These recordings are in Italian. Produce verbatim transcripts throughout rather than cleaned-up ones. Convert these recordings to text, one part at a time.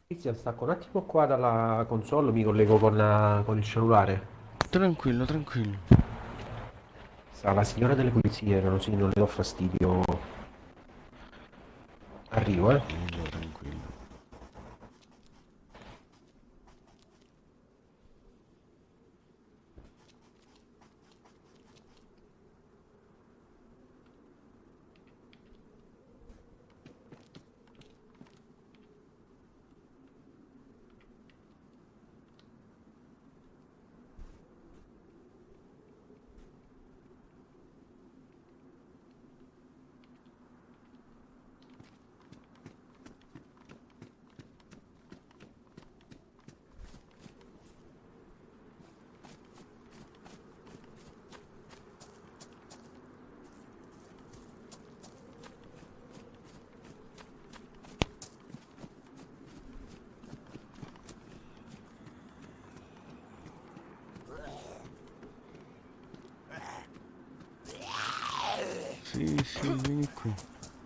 Cristian, stacco un attimo qua dalla console, mi collego con, la- con il cellulare. Tranquillo, tranquillo. Sta la signora delle pulizie, non, sì, non le do fastidio. Arrivo, eh. Tranquillo, tranquillo. Sì, sì, vieni qui.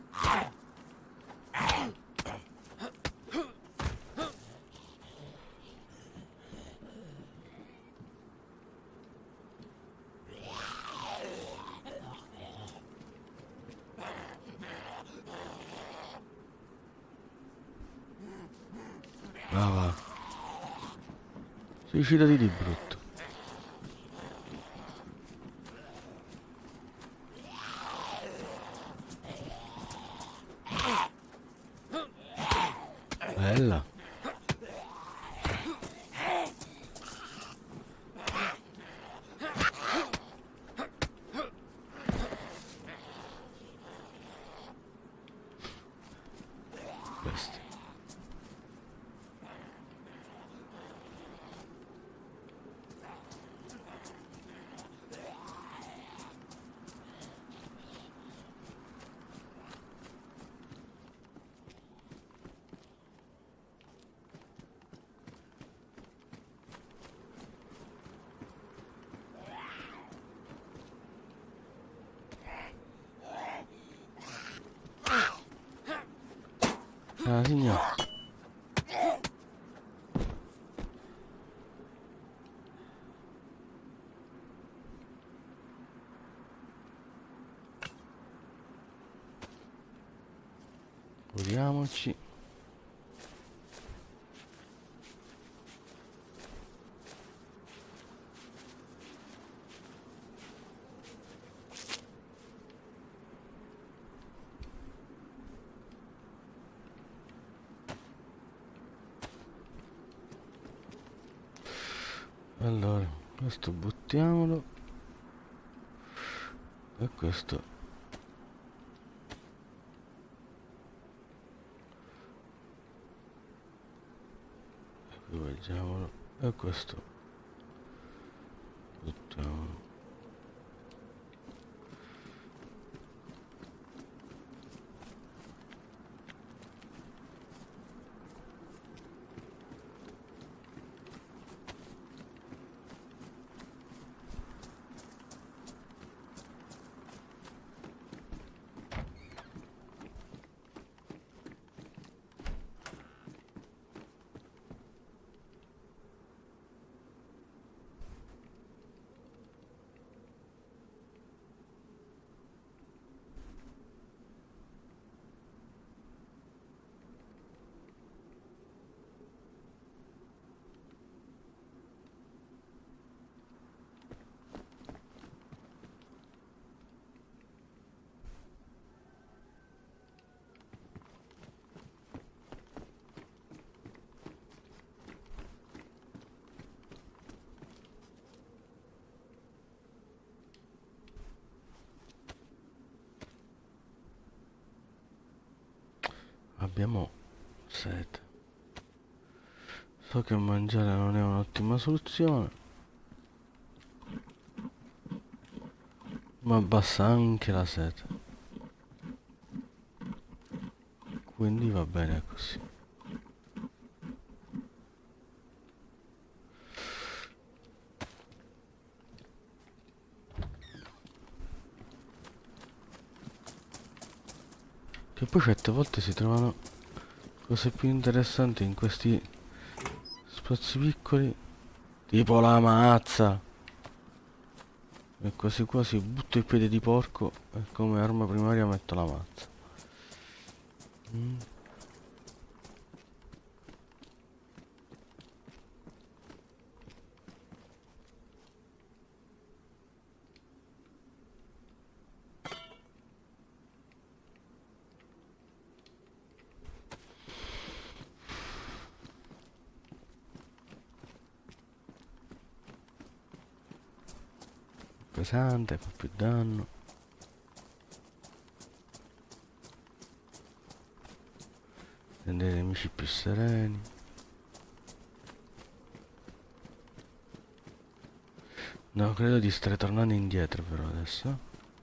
Va, va. Suicidati di brutto. Bella. Bestia. Ah, signora. Curiamoci. Allora, questo buttiamolo. E questo equipaggiamolo. E questo buttiamolo. Abbiamo sete. So che mangiare non è un'ottima soluzione, ma abbassa anche la sete. Quindi va bene così. Che poi certe volte si trovano cose più interessanti in questi spazi piccoli, tipo la mazza. E quasi quasi butto il piede di porco e come arma primaria metto la mazza. Mm. Pesante, fa più danno. Rende i nemici più sereni. No, credo di stare tornando indietro però adesso.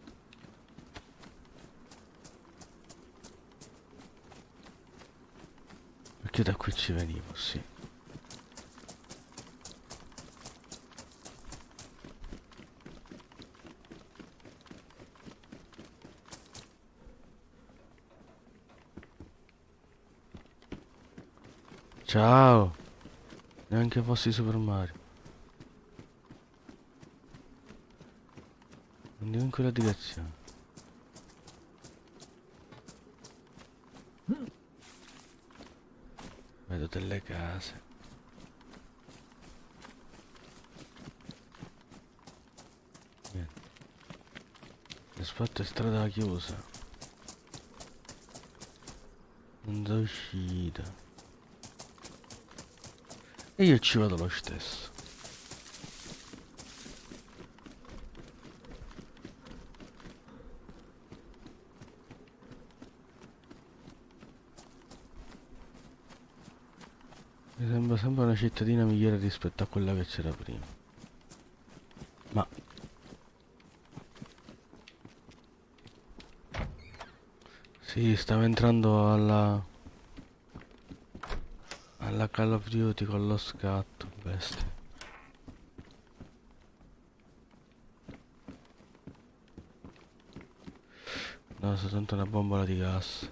Perché da qui ci venivo, sì. Ciao! Neanche fossi Super Mario. Andiamo in quella direzione. Vedo delle case. Niente. L'aspetto è strada chiusa. Non da uscita. E io ci vado lo stesso. Mi sembra sempre una cittadina migliore rispetto a quella che c'era prima. Ma... sì, stavo entrando alla... alla Call of Duty con lo scatto, bestia. No, soltanto una bombola di gas.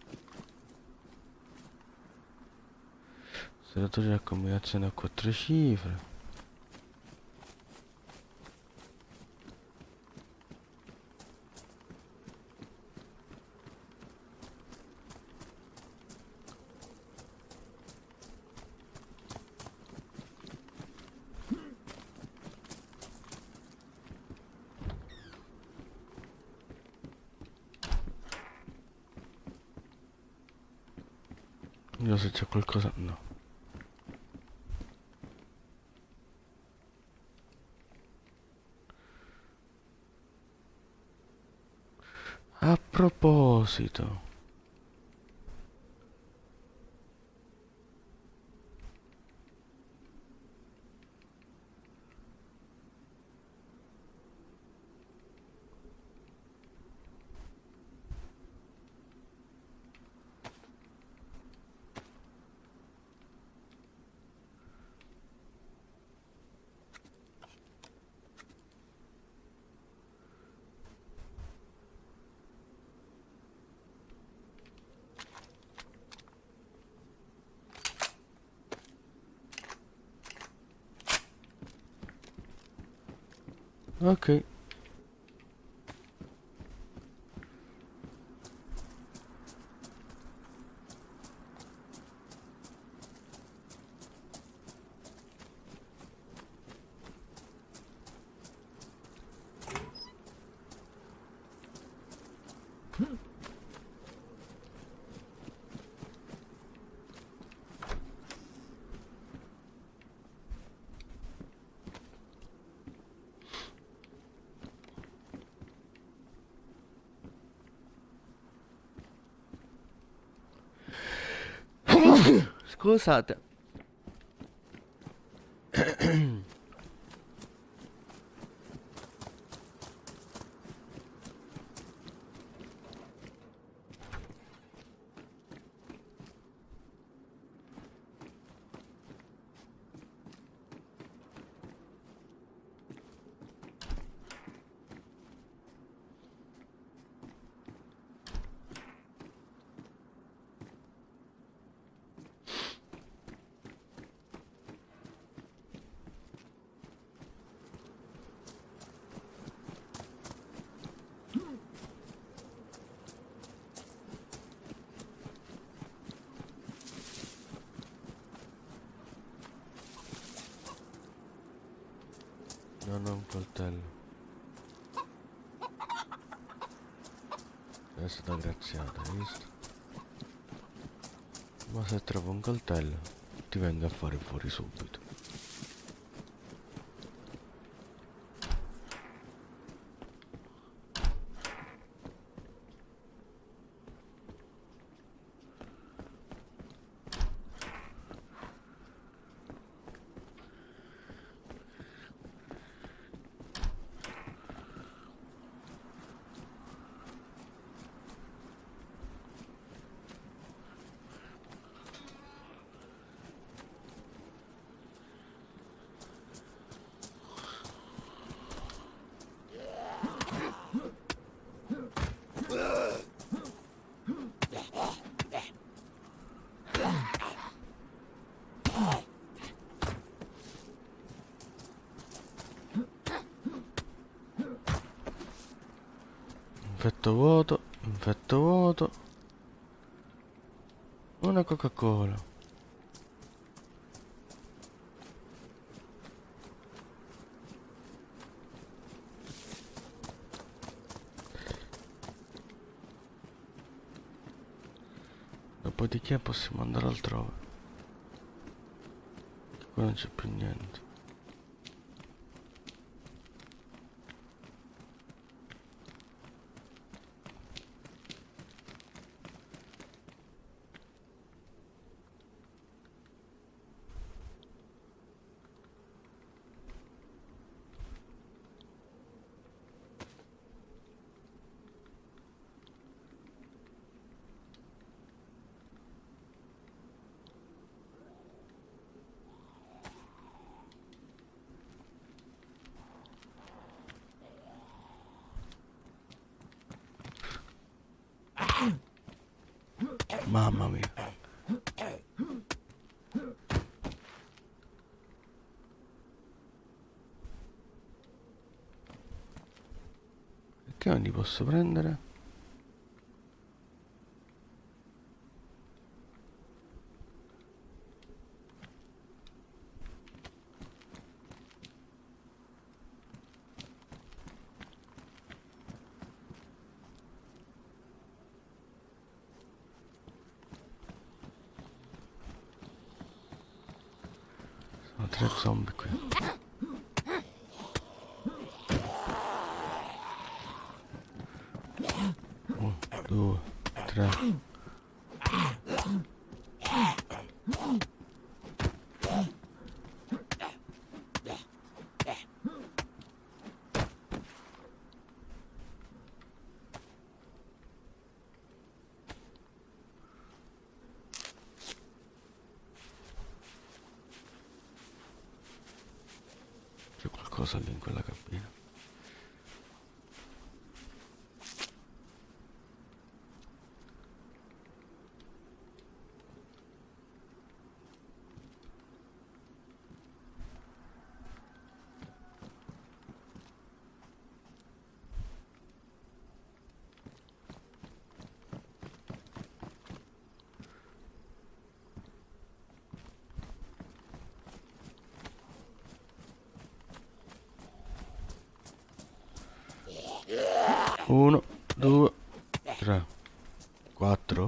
Serratore a combinazione a quattro cifre. Io se c'è qualcosa... no. A proposito... ok. Scusate. non un coltello. È stata graziata, hai visto? Ma se trovo un coltello ti vengo a fare fuori subito. Infetto vuoto, infetto vuoto. Una Coca-Cola. Dopodiché possiamo andare altrove. Qua non c'è più niente. Mamma mia. Che non li posso prendere? Sono tre zombie qui. Uno, due, tre. C'è qualcosa lì in quella cabina. Uno, due, tre, quattro.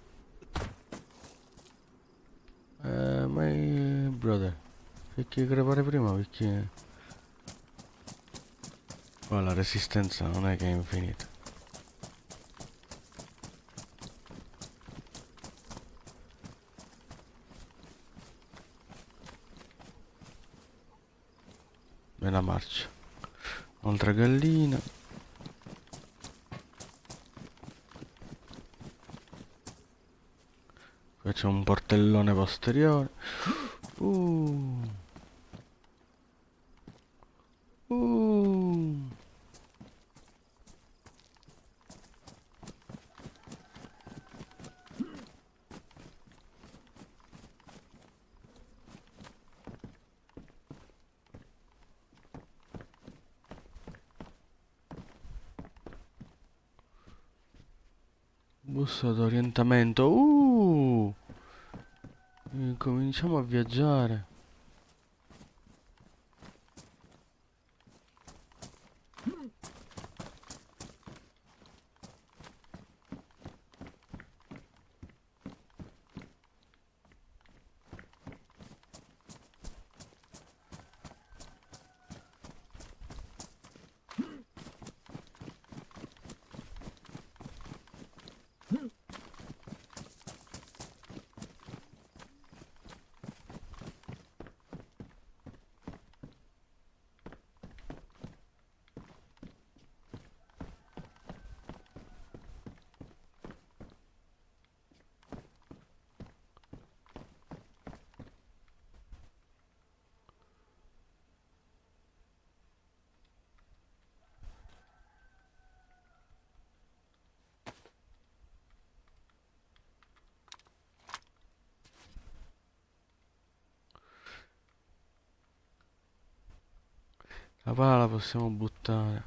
Eh, my brother, perché crepare prima? Perché qua la resistenza non è che è infinita. Bella marcia. Un'altra gallina. Qua c'è un portellone posteriore. Uh. Uh. Busta d'orientamento. Uh. E cominciamo a viaggiare. La pala possiamo buttare.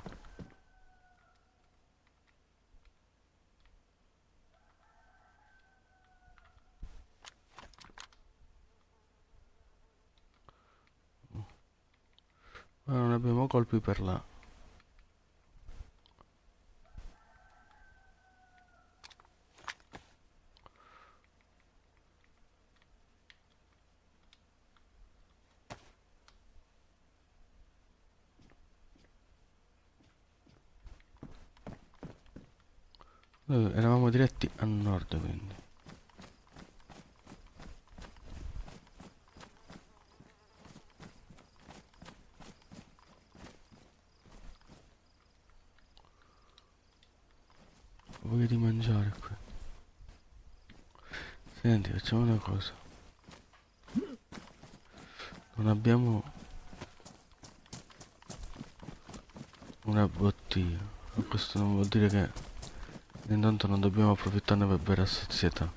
Ma non abbiamo colpi per là. Noi eravamo diretti a nord, quindi. Ho voglia di mangiare qui. Senti, facciamo una cosa. Non abbiamo una bottiglia. Ma questo non vuol dire che intanto non dobbiamo approfittarne per bere a sazietà.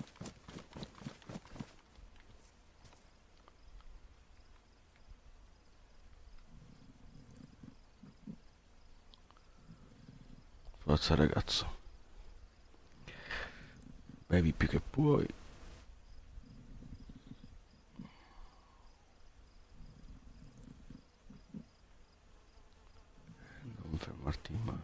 Forza ragazzo. Bevi più che puoi. Non fermarti mai.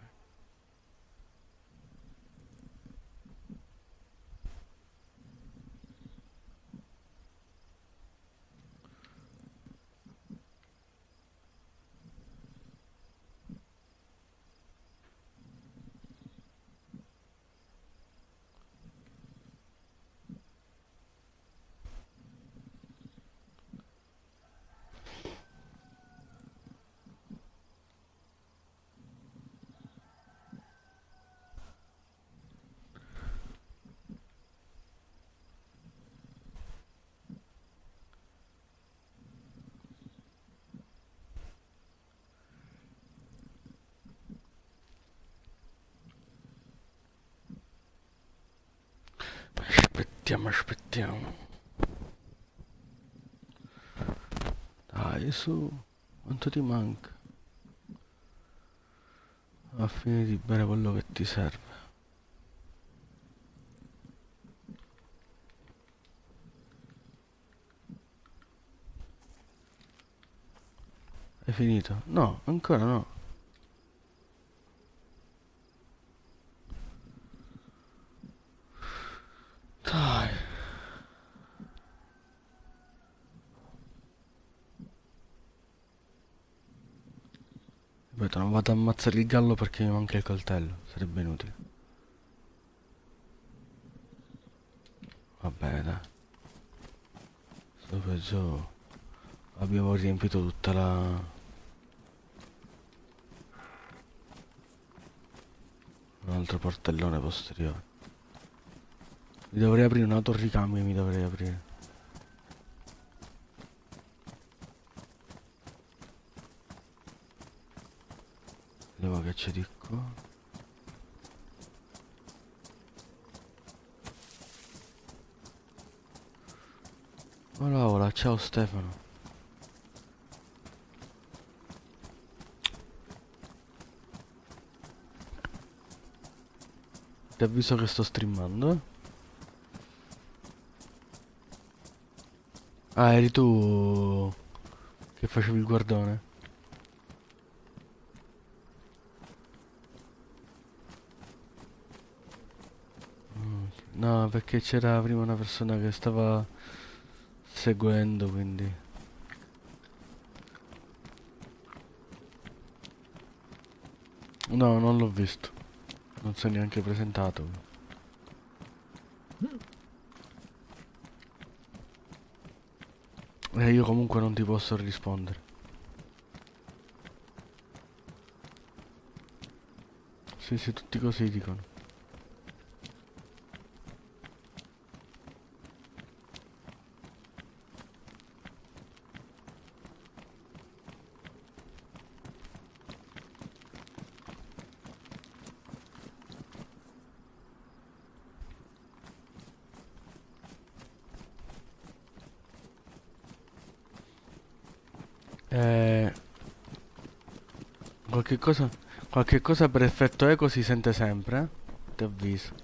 Aspettiamo, aspettiamo. Dai, su. Quanto ti manca? A fine di bere quello che ti serve. Hai finito? No, ancora no. Dai. Ripeto, non vado a ammazzare il gallo perché mi manca il coltello. Sarebbe inutile. Vabbè, dai. Sto per giù. Abbiamo riempito tutta la... un altro portellone posteriore. Mi dovrei aprire una torricambio, mi dovrei aprire. Vediamo che c'è di qua. Hola, hola, ciao Stefano. Ti avviso che sto streamando, eh? Ah, eri tu che facevi il guardone? Mm, no, perché c'era prima una persona che stava seguendo, quindi... No, non l'ho visto. Non si è neanche presentato. E io comunque non ti posso rispondere. Sì, sì, tutti così dicono. Eh... Qualche cosa, qualche cosa per effetto eco si sente sempre, eh? Ti avviso.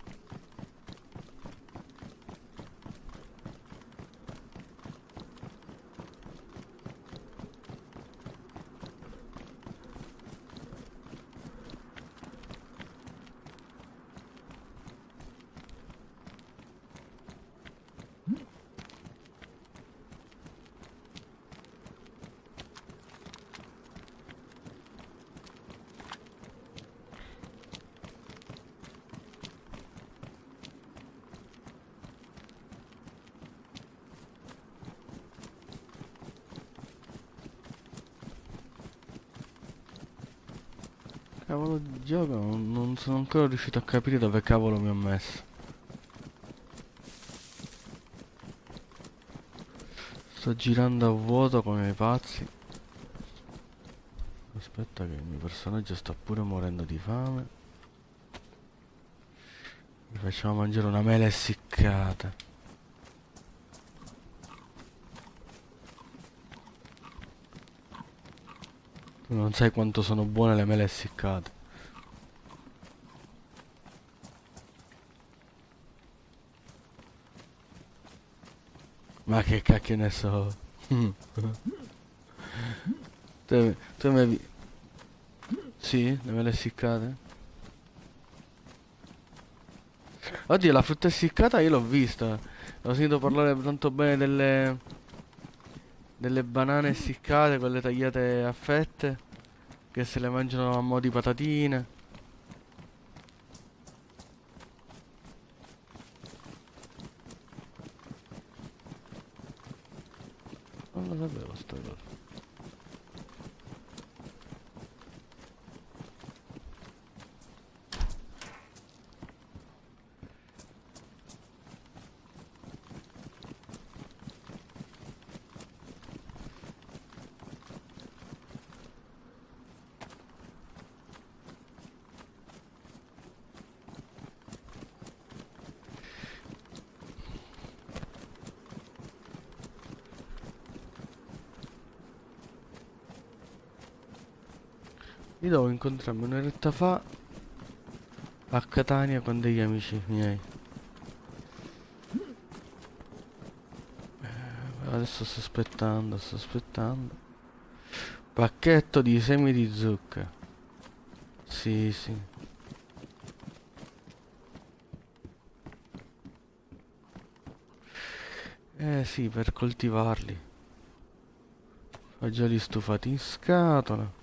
Cavolo di gioco, non, non sono ancora riuscito a capire dove cavolo mi ho messo. Sto girando a vuoto come i pazzi. Aspetta che il mio personaggio sta pure morendo di fame. Gli facciamo mangiare una mela essiccata. Tu non sai quanto sono buone le mele essiccate. Ma che cacchio ne so. Tu, tu mi hai... Sì, le mele essiccate. Oddio, la frutta essiccata io l'ho vista. Ho sentito parlare tanto bene delle... delle banane essiccate, quelle tagliate a fette, che se le mangiano a mo' di patatine. Non lo sapevo sta cosa. Io devo incontrarmi un'oretta fa a Catania con degli amici miei. Adesso sto aspettando, sto aspettando. Pacchetto di semi di zucca. Sì, sì. Eh sì, per coltivarli. Ho già li stufati in scatola.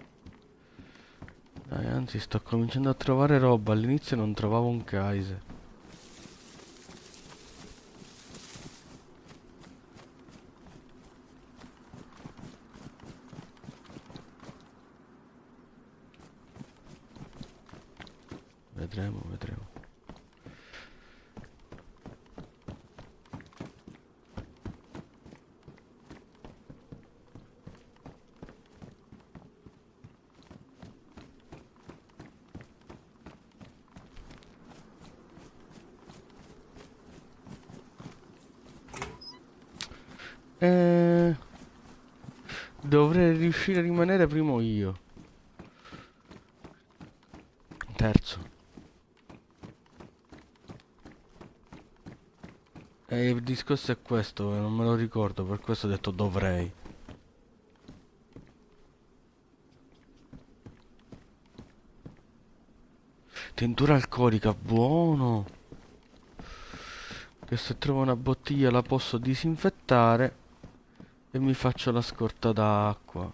Dai, anzi sto cominciando a trovare roba. All'inizio non trovavo un Kaiser. Vedremo, vedremo. Eh, dovrei riuscire a rimanere primo io. Terzo. E il discorso è questo, non me lo ricordo, per questo ho detto dovrei. Tintura alcolica, buono. Che se trovo una bottiglia la posso disinfettare e mi faccio la scorta d'acqua.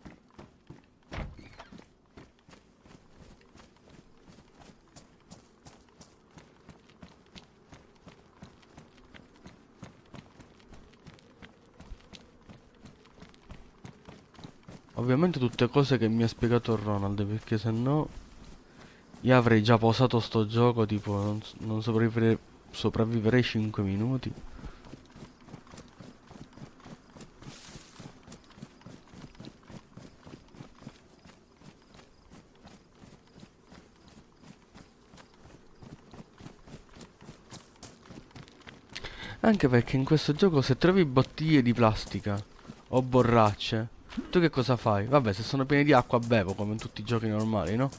Ovviamente tutte cose che mi ha spiegato Ronald, perché se no io avrei già pausato sto gioco, tipo non, s- non sopravvivere- sopravviverei cinque minuti. Anche perché in questo gioco se trovi bottiglie di plastica o borracce, Tu che cosa fai? Vabbè, se sono pieni di acqua bevo come in tutti i giochi normali, no?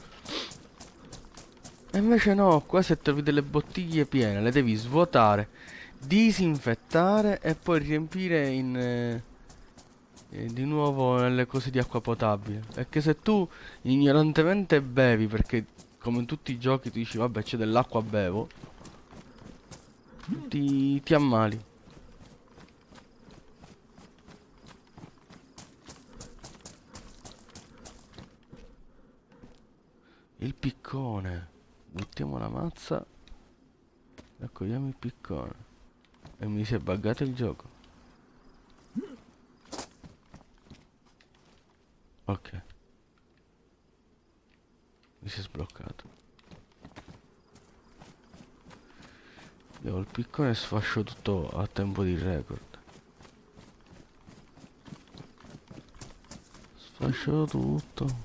E invece no, qua se trovi delle bottiglie piene le devi svuotare, disinfettare e poi riempire in, eh, eh, di nuovo nelle cose di acqua potabile. Perché se tu ignorantemente bevi, perché come in tutti i giochi tu dici vabbè c'è dell'acqua bevo, ti, ti ammali. Il piccone. Buttiamo la mazza. Raccogliamo il piccone. E mi si è buggato il gioco. Ok. Mi si è sbloccato. Io ho il piccone e sfascio tutto a tempo di record. Sfascio tutto.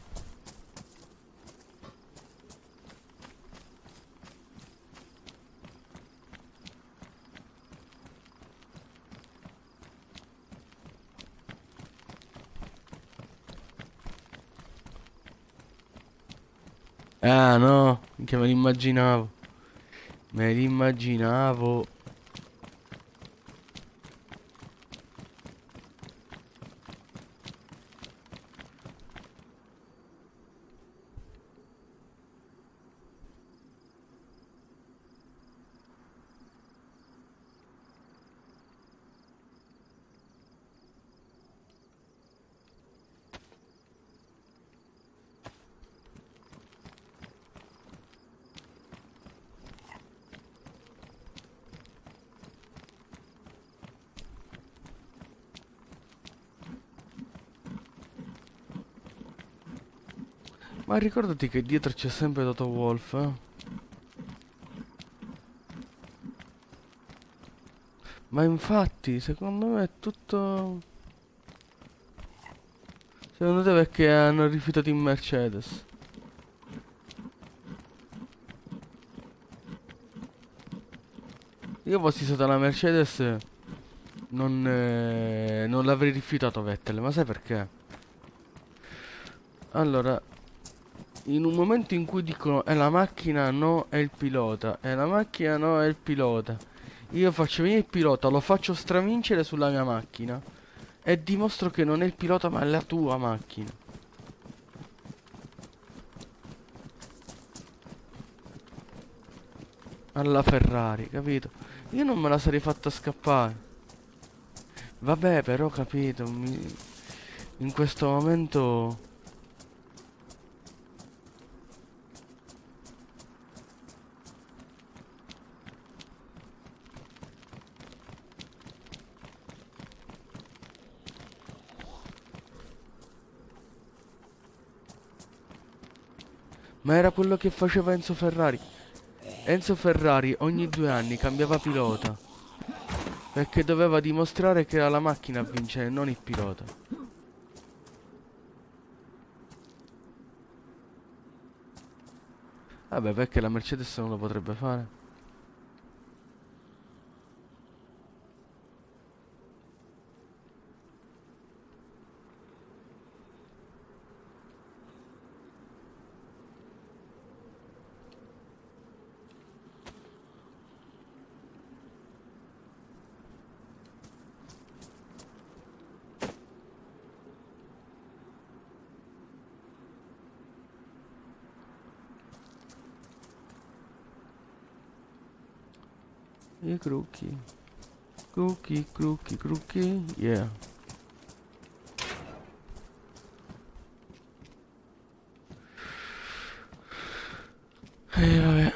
Ah no, che me l'immaginavo. Me l'immaginavo. Ma ricordati che dietro c'è sempre Toto Wolff, eh? Ma infatti, secondo me è tutto... Secondo te perché hanno rifiutato in Mercedes? Io fossi stata la Mercedes non, eh, non l'avrei rifiutato Vettel, ma sai perché? Allora, in un momento in cui dicono è la macchina, no, è il pilota, è la macchina, no, è il pilota, io faccio venire il pilota, lo faccio stravincere sulla mia macchina e dimostro che non è il pilota ma è la tua macchina. Alla Ferrari, capito? Io non me la sarei fatta scappare. Vabbè, però, capito, mi... in questo momento... Ma era quello che faceva Enzo Ferrari. Enzo Ferrari ogni due anni cambiava pilota. Perché doveva dimostrare che era la macchina a vincere, non il pilota. Vabbè, perché la Mercedes non lo potrebbe fare? I crocchi. Crocchi, crocchi, crocchi. Yeah. E vabbè.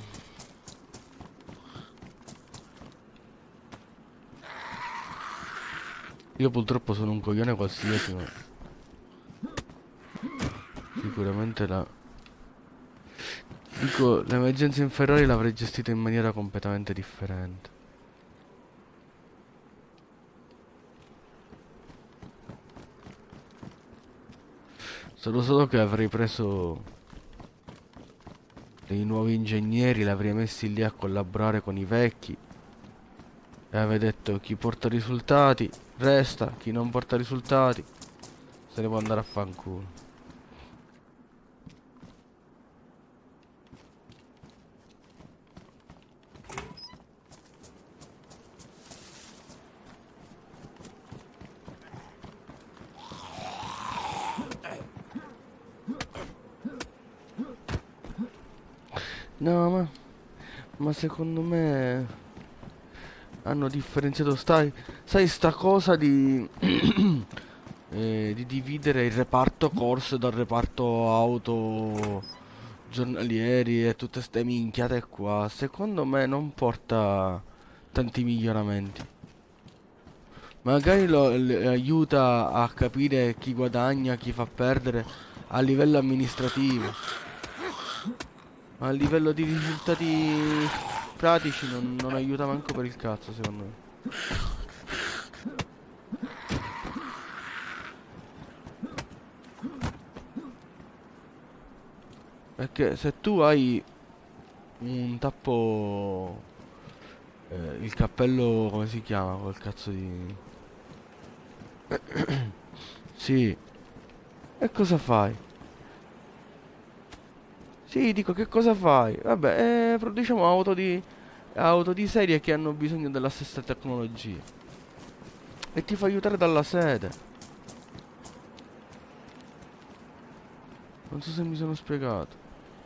Io purtroppo sono un coglione qualsiasi, ma sicuramente la... Dico, l'emergenza in Ferrari l'avrei gestita in maniera completamente differente. Solo solo che avrei preso dei nuovi ingegneri, li avrei messi lì a collaborare con i vecchi e avrei detto chi porta risultati resta, chi non porta risultati Se ne può andare a fanculo. No, ma, ma secondo me hanno differenziato, stai, sai sta cosa di, eh, di dividere il reparto corse dal reparto auto giornalieri e tutte ste minchiate qua. Secondo me non porta tanti miglioramenti. Magari lo, le- aiuta a capire chi guadagna, chi fa perdere a livello amministrativo. Ma a livello di risultati pratici non, non aiuta manco per il cazzo, secondo me. Perché se tu hai un tappo... eh, il cappello, come si chiama? Quel cazzo di... Sì. E cosa fai? Sì, dico, che cosa fai? Vabbè, eh, produciamo auto di... auto di serie che hanno bisogno della stessa tecnologia. E ti fa aiutare dalla sede. Non so se mi sono spiegato.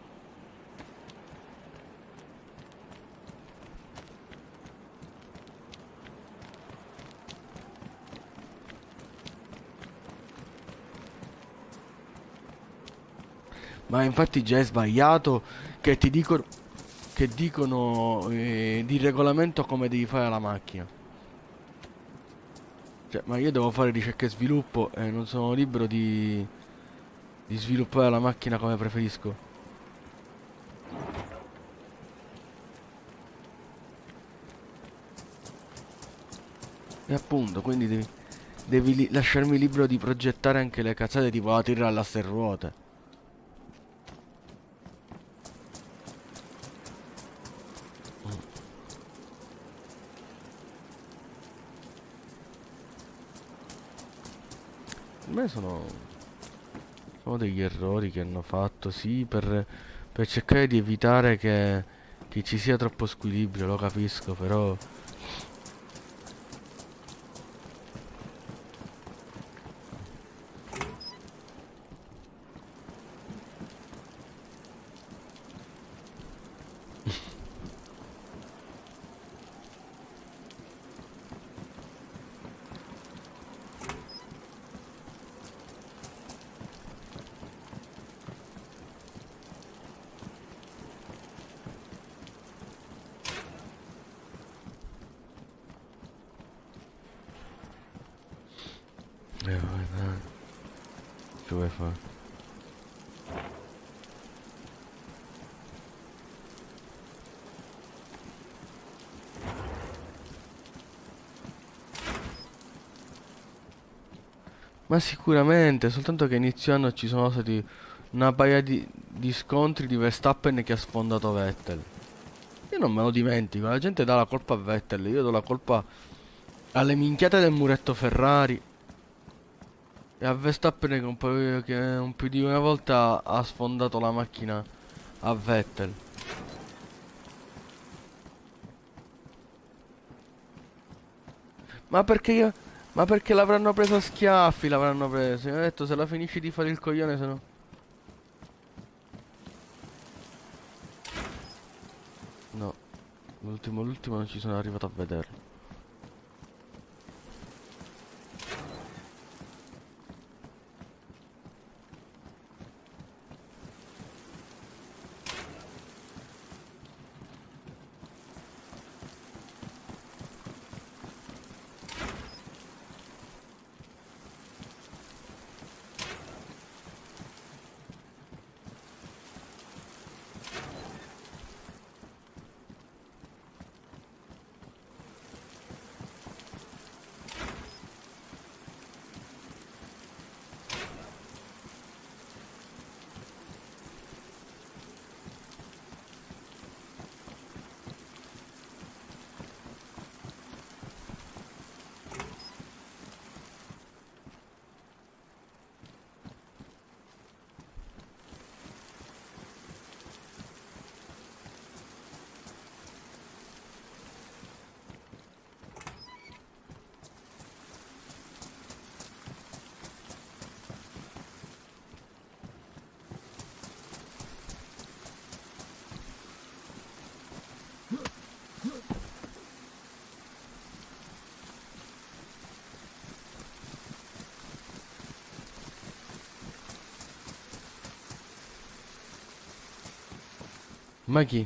Ma infatti già è sbagliato che ti dicono che dicono eh, di regolamento come devi fare la macchina. Cioè, ma io devo fare ricerca e sviluppo e non sono libero di, di sviluppare la macchina come preferisco. E appunto, quindi devi, devi li- lasciarmi libero di progettare anche le cazzate tipo la tirare all'asse a ruote. Per me sono, sono degli errori che hanno fatto, sì, per, per cercare di evitare che, che ci sia troppo squilibrio, lo capisco, però... Eh, vai, dai. Che vuoi fare? Ma sicuramente, soltanto che inizio anno ci sono stati una paia di, di scontri di Verstappen che ha sfondato Vettel. Io non me lo dimentico, la gente dà la colpa a Vettel, io do la colpa alle minchiate del muretto Ferrari e a Verstappen che un, po', che un più di una volta ha sfondato la macchina a Vettel. Ma perché io... Ma perché l'avranno preso a schiaffi, l'avranno preso. Io ho detto se la finisci di fare il coglione, se no... No, l'ultimo, l'ultimo non ci sono arrivato a vederlo. Ma chi?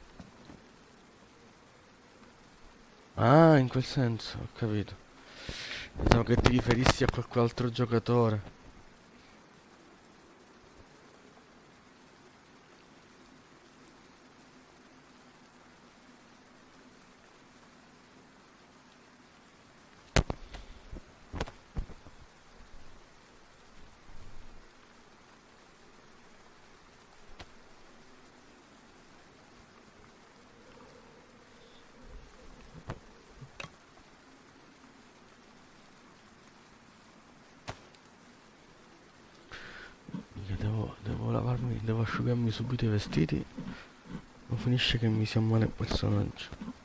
Ah, in quel senso, ho capito. Pensavo che ti riferissi a qualche altro giocatore. Mica Devo, devo lavarmi, devo asciugarmi subito i vestiti. Non finisce che mi si ammala il personaggio.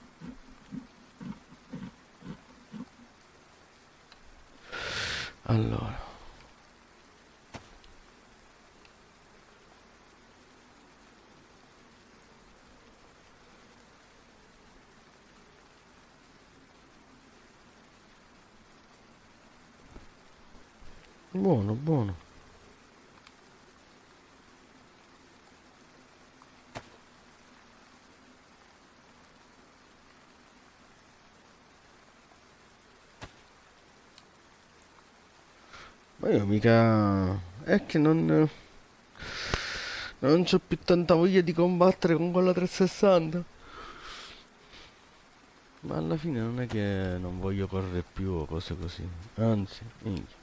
Allora, buono, buono. Ma io mica... È che non... Non c'ho più tanta voglia di combattere con quella trecentosessanta. Ma alla fine non è che non voglio correre più o cose così. Anzi, minchia.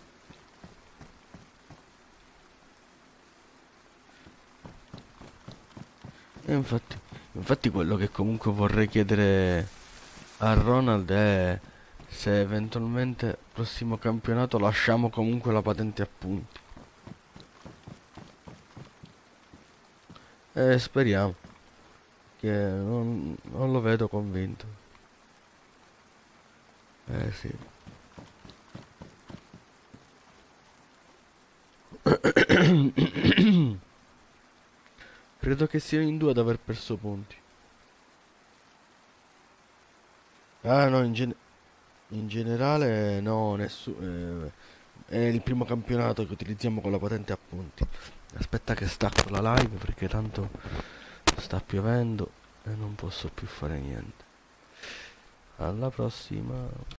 E infatti, infatti quello che comunque vorrei chiedere a Ronald è se eventualmente prossimo campionato lasciamo comunque la patente a punti. E speriamo, che non, non lo vedo convinto. Eh sì. Credo che siano in due ad aver perso punti. Ah no, in, gen- in generale no, nessuno. È il primo campionato che utilizziamo con la patente a punti. Aspetta che stacco la live perché tanto sta piovendo e non posso più fare niente. Alla prossima.